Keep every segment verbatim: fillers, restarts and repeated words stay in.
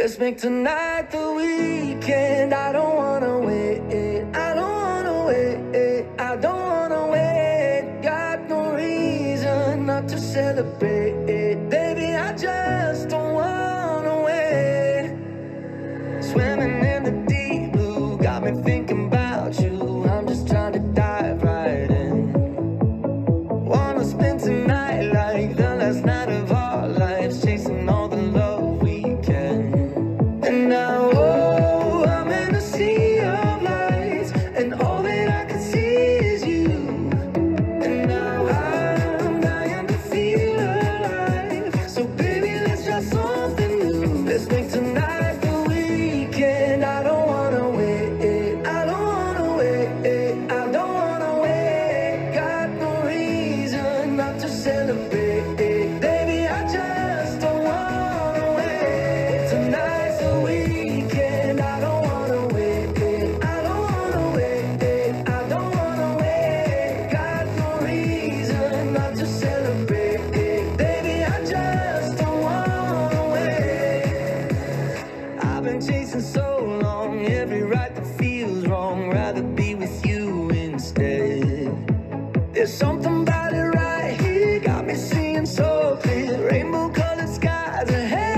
Let's make tonight the weekend. I don't wanna wait, I don't wanna wait, I don't wanna wait. Got no reason not to celebrate, baby, I just don't wanna wait. Swimming in the deep blue, got me thinking about you. I'm just trying to dive right in. Wanna spend tonight like the last night of our lives, chasing all the love we can. And now, oh, I'm in a sea of lights, and all that I can see is you. And now I'm dying to feel alive, so baby, let's try something new. Let's make tonight the weekend. I don't wanna wait, I don't wanna wait, I don't wanna wait. Got no reason not to celebrate, baby, I just don't wanna wait. Tonight's the weekend. I don't wanna wait, I don't wanna wait, I don't wanna wait. Got no reason not to celebrate, baby, I just don't wanna wait. I've been chasing so long, every right that feels wrong, rather be with you instead. There's something about it right here, got me seeing so clear, rainbow colored skies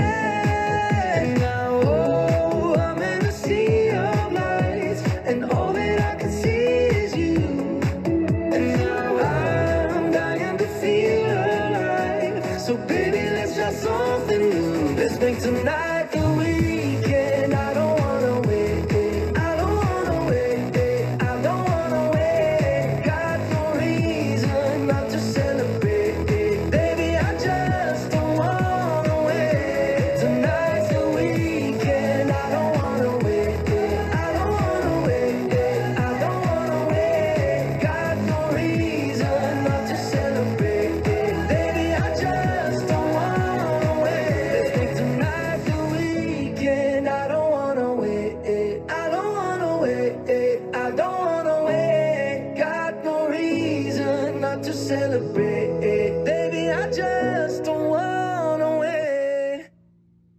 ahead. And now, oh, I'm in a sea of lights, and all that I can see is you. And now I'm dying to feel alive, so baby, let's try something new. Let's make tonight the weekend. I don't wanna wait, I don't wanna wait, I don't wanna wait. Got no reason not to celebrate, baby, I just don't wanna wait. Tonight's the weekend. I don't wanna wait, I don't wanna wait, I don't wanna wait. Got no reason not to celebrate, baby, I just don't wanna wait. Let's make tonight the weekend. I don't wanna wait, I don't wanna wait, I don't wanna wait. Got no reason not to celebrate,